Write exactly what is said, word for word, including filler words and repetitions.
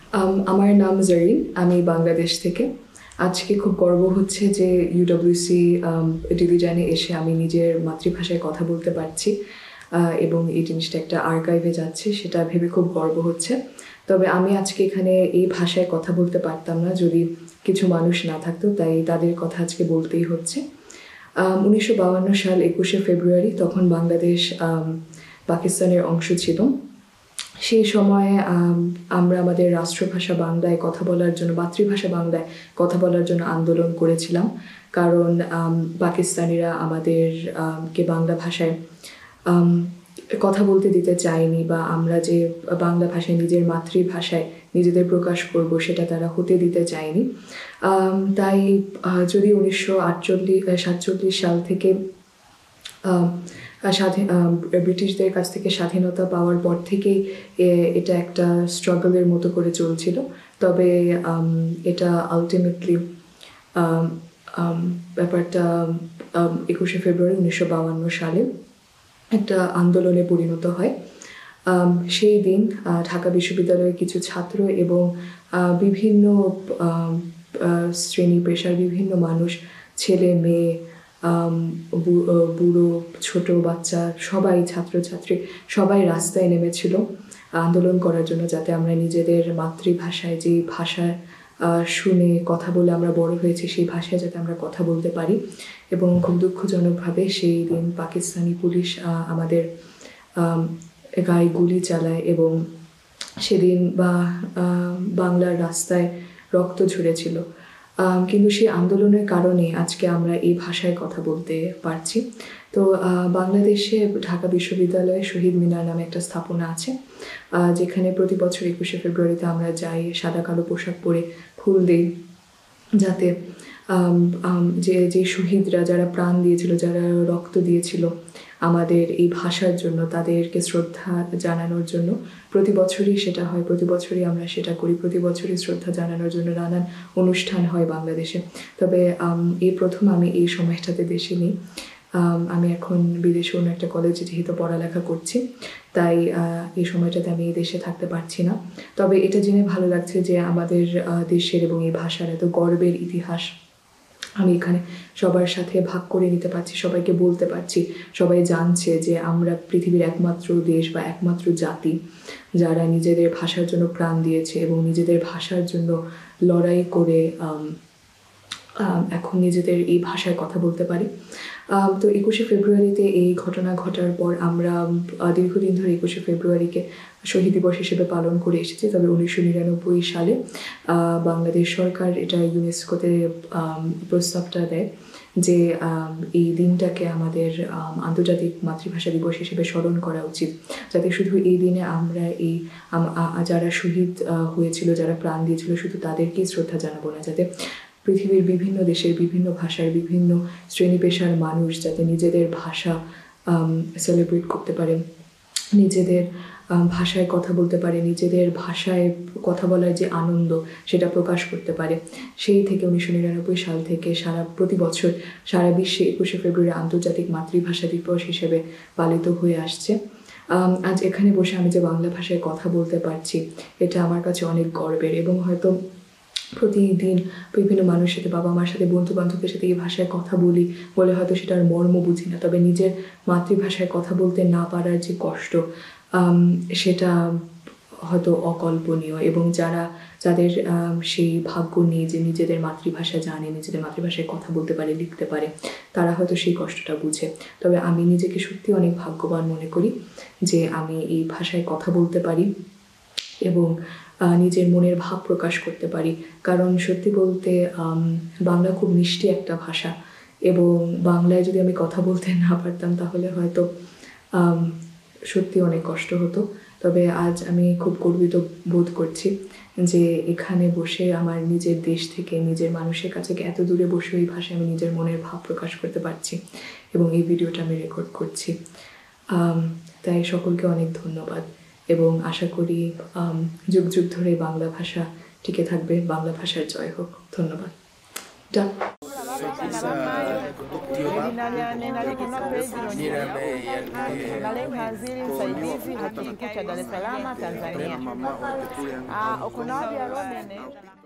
Um, আমার নাম জারিন, আমি বাংলাদেশ থেকে। আজকে খুব গর্ব হচ্ছে যে ইউডব্লিউসি ডিভিশনে এসে আমি নিজের মাতৃভাষায় কথা বলতে পারছি এবং এই জিনিসটা একটা আর্কাইভে যাচ্ছে, সেটা ভেবে খুব গর্ব হচ্ছে। তবে আমি আজকে এখানে এই ভাষায় কথা বলতে পারতাম না যদি কিছু মানুষ না থাকতো, তাই তাদের কথা আজকে বলতেই হচ্ছে। উনিশশো বাউান্ন সাল একুশে ফেব্রুয়ারি, তখন বাংলাদেশ পাকিস্তানের অংশ ছিল। সেই সময়ে আমরা আমাদের রাষ্ট্রভাষা বাংলায় কথা বলার জন্য, মাতৃভাষা বাংলায় কথা বলার জন্য আন্দোলন করেছিলাম, কারণ পাকিস্তানিরা আমাদেরকে বাংলা ভাষায় কথা বলতে দিতে চায়নি, বা আমরা যে বাংলা ভাষায় নিজের মাতৃভাষায় নিজেদের প্রকাশ করব সেটা তারা হতে দিতে চায়নি। তাই যদি উনিশশো আটচল্লিশ সাতচল্লিশ সাল থেকে স্বাধীন ব্রিটিশদের কাছ থেকে স্বাধীনতা পাওয়ার পর থেকেই এটা একটা স্ট্রাগলের মতো করে চলছিল, তবে এটা আলটিমেটলি ব্যাপারটা একুশে ফেব্রুয়ারি উনিশশো বাউান্ন সালে একটা আন্দোলনে পরিণত হয়। সেই দিন ঢাকা বিশ্ববিদ্যালয়ের কিছু ছাত্র এবং বিভিন্ন শ্রেণী পেশার বিভিন্ন মানুষ, ছেলে মেয়ে, বুড়ো ছোট বাচ্চা, সবাই, ছাত্রছাত্রী সবাই রাস্তায় নেমেছিল আন্দোলন করার জন্য, যাতে আমরা নিজেদের মাতৃভাষায়, যে ভাষা শুনে কথা বলে আমরা বড় হয়েছি, সেই ভাষায় যাতে আমরা কথা বলতে পারি। এবং খুব দুঃখজনকভাবে সেই দিন পাকিস্তানি পুলিশ আমাদের গায়ে গুলি চালায় এবং সেদিন বা বাংলার রাস্তায় রক্ত ঝরেছিল। কিন্তু সেই আন্দোলনের কারণে আজকে আমরা এই ভাষায় কথা বলতে পারছি। তো বাংলাদেশে ঢাকা বিশ্ববিদ্যালয়ে শহীদ মিনার নামে একটা স্থাপনা আছে, যেখানে প্রতি বছর একুশে ফেব্রুয়ারিতে আমরা যাই সাদা কালো পোশাক পরে ফুল দিই, যাতে যে যে শহীদরা যারা প্রাণ দিয়েছিল, যারা রক্ত দিয়েছিল আমাদের এই ভাষার জন্য, তাদেরকে শ্রদ্ধা জানানোর জন্য প্রতি বছরই সেটা হয়, প্রতি বছরই আমরা সেটা করি, প্রতি বছরই শ্রদ্ধা জানানোর জন্য নানান অনুষ্ঠান হয় বাংলাদেশে। তবে এই প্রথম আমি এই সময়টাতে দেশে নেই, আমি এখন বিদেশে অন্য একটা কলেজে যেহেতু পড়ালেখা করছি, তাই এই সময়টাতে আমি এই দেশে থাকতে পারছি না। তবে এটা জেনে ভালো লাগছে যে আমাদের দেশের এবং এই ভাষার এত গর্বের ইতিহাস আমি এখানে সবার সাথে ভাগ করে নিতে পারছি, সবাইকে বলতে পারছি। সবাই জানছে যে আমরা পৃথিবীর একমাত্র দেশ বা একমাত্র জাতি যারা নিজেদের ভাষার জন্য প্রাণ দিয়েছে এবং নিজেদের ভাষার জন্য লড়াই করে এখন নিজেদের এই ভাষায় কথা বলতে পারি। তো একুশে ফেব্রুয়ারিতে এই ঘটনা ঘটার পর আমরা দীর্ঘদিন ধরে একুশে ফেব্রুয়ারিকে শহীদ দিবস হিসেবে পালন করে এসেছি। তবে উনিশশো নিরানব্বই সালে বাংলাদেশ সরকার এটা ইউনেস্কোতে প্রস্তাবটা দেয় যে এই দিনটাকে আমাদের আন্তর্জাতিক মাতৃভাষা দিবস হিসেবে স্মরণ করা উচিত, যাতে শুধু এই দিনে আমরা এই যারা শহীদ হয়েছিল, যারা প্রাণ দিয়েছিল, শুধু তাদেরকেই শ্রদ্ধা জানাবো না, যাতে পৃথিবীর বিভিন্ন দেশের বিভিন্ন ভাষার বিভিন্ন শ্রেণী পেশার মানুষ যাতে নিজেদের ভাষা সেলিব্রেট করতে পারে, নিজেদের ভাষায় কথা বলতে পারে, নিজেদের ভাষায় কথা বলার যে আনন্দ সেটা প্রকাশ করতে পারে। সেই থেকে উনিশশো নিরানব্বই সাল থেকে সারা প্রতি বছর সারা বিশ্বে একুশে ফেব্রুয়ারি আন্তর্জাতিক মাতৃভাষা দিবস হিসেবে পালিত হয়ে আসছে। আজ এখানে বসে আমি যে বাংলা ভাষায় কথা বলতে পারছি, এটা আমার কাছে অনেক গর্বের। এবং হয়তো প্রতিদিন বিভিন্ন মানুষের সাথে, বাবা মার সাথে, বন্ধু বান্ধবদের সাথে এই ভাষায় কথা বলি বলে হয়তো সেটার মর্ম বুঝি না, তবে নিজের মাতৃভাষায় কথা বলতে না পারার যে কষ্ট সেটা হয়তো অকল্পনীয়। এবং যারা যাদের সেই ভাগ্য নেই যে নিজেদের মাতৃভাষা জানে, নিজেদের মাতৃভাষায় কথা বলতে পারে, লিখতে পারে, তারা হয়তো সেই কষ্টটা বুঝে। তবে আমি নিজেকে সত্যি অনেক ভাগ্যবান মনে করি যে আমি এই ভাষায় কথা বলতে পারি এবং নিজের মনের ভাব প্রকাশ করতে পারি। কারণ সত্যি বলতে বাংলা খুব মিষ্টি একটা ভাষা, এবং বাংলায় যদি আমি কথা বলতে না পারতাম তাহলে হয়তো সত্যি অনেক কষ্ট হতো। তবে আজ আমি খুব গর্বিত বোধ করছি যে এখানে বসে আমার নিজের দেশ থেকে, নিজের মানুষের কাছে এত দূরে বসে এই ভাষায় আমি নিজের মনের ভাব প্রকাশ করতে পারছি এবং এই ভিডিওটা আমি রেকর্ড করছি। তাই সকলকে অনেক ধন্যবাদ এবং আশা করি যুগ যুগ ধরে বাংলা ভাষা টিকে থাকবে। বাংলা ভাষার জয় হোক। ধন্যবাদ। Mhaziri msaidizi Chuo Kikuu cha Dar es Salaam, Tanzania.